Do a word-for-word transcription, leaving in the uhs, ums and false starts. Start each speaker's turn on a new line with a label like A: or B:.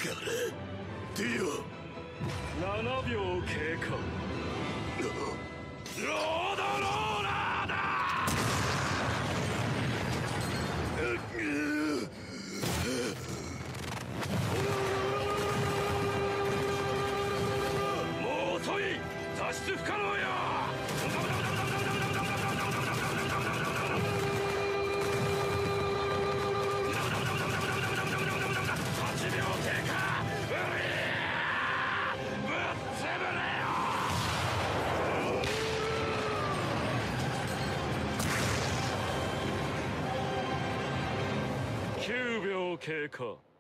A: ディ
B: ななびょう経過。
A: オロードローラーだ。もう遅い。脱出不可能や。きゅうびょう経過。